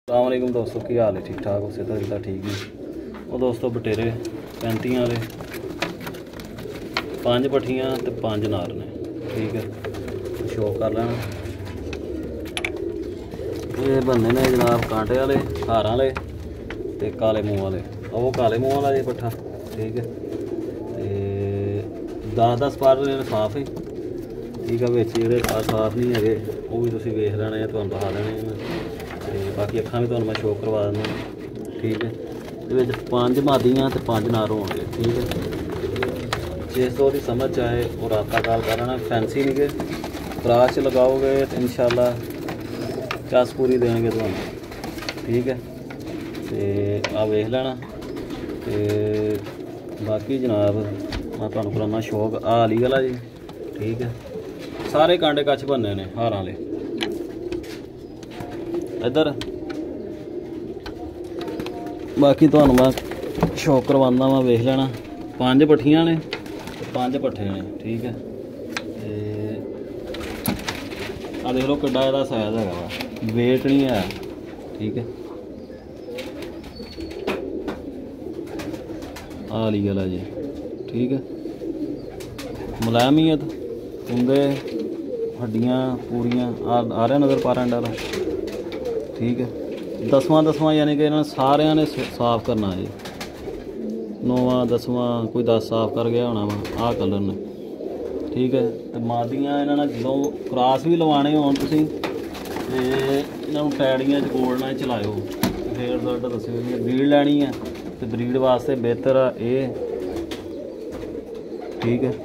अस्सलाम वालेकुम दोस्तों, की हाल है? ठीक ठाक हो? सेहत ठीक है? वो दोस्तों बटेरे 35 वाले 5 पट्ठियाँ तो 5 नार ने, ठीक है। शो कर लेना। ये बनने ने जनाब कांटे वाले, हार वाले ते काले मूँह वाले। वो काले मूँह वाला जी पट्ठा, ठीक है। तो 10-10 पर साफ है, ठीक है। बिच जो साफ नहीं है वो भी तुम वेख लेने, तुहानू दिखा देने। तो बाकी अखां भी तुहानू मैं शो करवा देना, ठीक है। ये 5 मादियाँ तो 5 नार होंगे, ठीक है। जिस तो वो समझ आए और राबता काल कर लेना। फैंसी नहीं गए क्रास च लगाओगे तो इंशाल्लाह चस पूरी देंगे तुहानू, ठीक है। तो आ वेख लेना। तो बाकी जनाब मैं तुहानू कराना शौक आ अली वाला जी, ठीक है। सारे कांडे कच्छ बनने ने हारां वाले। इधर बाकी तुहानू मैं शौक करवाना वा, वेख लेना। 5 पट्ठियाँ ने 5 पट्ठे ने, ठीक है। आ देख लो किड्डा इहदा साइज है, वेट नहीं है, ठीक है। आली वाला जी, ठीक है। मुलायमियत कुंदे हड्डियाँ पूरियाँ आ रहा नज़र पारंड वाला, ठीक है। 10वां यानी कि इन्होंने सारिया ने साफ करना जी। 9वां 10वां कोई 10 साफ कर गया होना वा आ कलर ने, ठीक है। तो मादियाँ इन्होंने जो क्रॉस भी लवाने हो तुसीं ते इन्होंने टैड़ियां जोड़ना चलाओ, फिर रिजल्ट दस्सिओ। ब्रीड लैनी है तो ब्रीड वास्ते बेहतर है, ठीक है।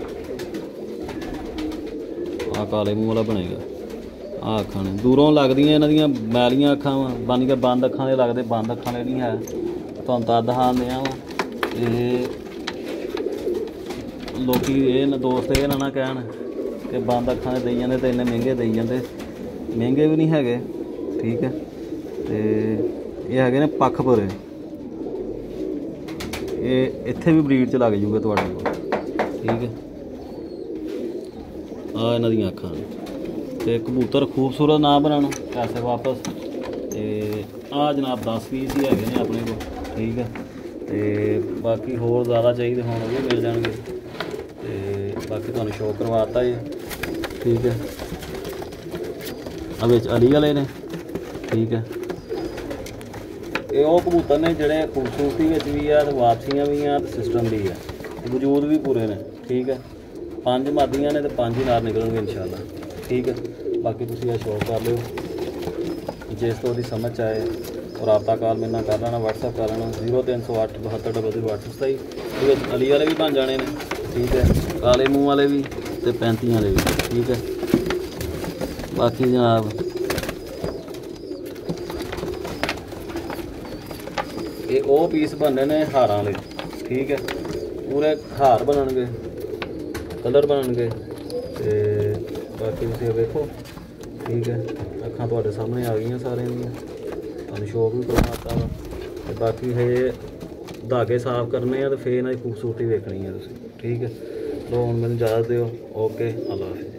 आ काले मूँह वाला बनेगा। आ अखां ने दूरों लगदियां इन्हां दियां मैलियां अखां वा, बन के बंद अखां दे लगदे, बंद अखां दे नहीं है। तुहानू तां दिखाने वा। लोग ये दोस्त ये ना कहन कि बंद अखां दे देई जांदे ते इन्ने महंगे देई जांदे, महंगे भी नहीं है, ठीक है। तो ये है ने पखपुरे, ये इत्थे भी ब्रीड च लग जूगे तुहाडे कोल, ठीक है। आ इन्हां दियां अखां ते कबूतर खूबसूरत ना बनाना, पैसे वापस। तो आ जनाब 10 पीस ही है अपने को, ठीक है। तो बाकी होर ज़्यादा चाहिए होने भी मिल जाएंगे। तो बाकी तुहानू शो करवाता जी, ठीक है। अब अली वाले ने, ठीक है। ये वो कबूतर ने जिहड़े खूबसूरती भी है, तो वापसियाँ भी हैं, तो सिस्टम भी है, वजूद भी पूरे ने, ठीक है। 5 मादियाँ ने तो 5 ही नार निकलेंगे इंशाल्लाह, ठीक है। बाकी तुसीं शौक कर लो, जिस तो समझ आए और राबता कॉल मेरे नाल कर लेना, व्हाट्सएप कर लेना 0308 72 2827। ठीक है। अली वाले भी बन जाने ने, ठीक है। काले मूँह वाले भी तो 35 वाले भी, ठीक है। बाकी जनाब ये वो पीस बनने ने हारां वाले, ठीक है। पूरे हार बननगे, कलर बननगे। तो बाकी तुसीं देखो, ठीक है। अखां तुहाडे सामने आ गई सारे दियां, तुहानू शौक भी करवाता वा। तो बाकी है धागे साफ करने तो फिर इन्हां दी खूबसूरती देखनी है तुसीं, ठीक है। तो हुण मैनूं इजाज़त दिओ। ओके, अल्लाह हाफिज़।